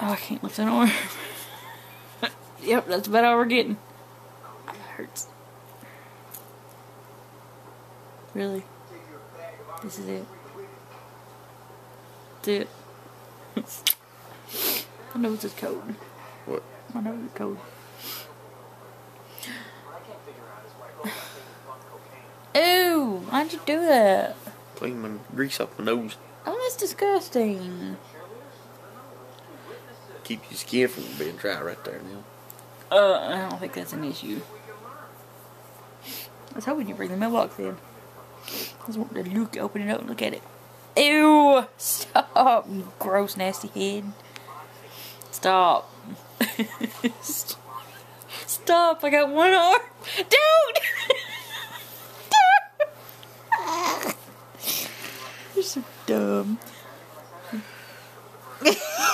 Oh, I can't lift an arm. Yep, that's about all we're getting. It hurts. Really? This is it. That's it. My nose is cold. What? My nose is cold. Ew! Why'd you do that? Clean my grease off my nose. Oh, that's disgusting. Keep your skin from being dry right there now. I don't think that's an issue. I was hoping you bring the mailbox in. I just want to look, open it up and look at it. Ew! Stop, you gross, nasty head. Stop. Stop, I got one arm. Don't! Don't! You're so dumb.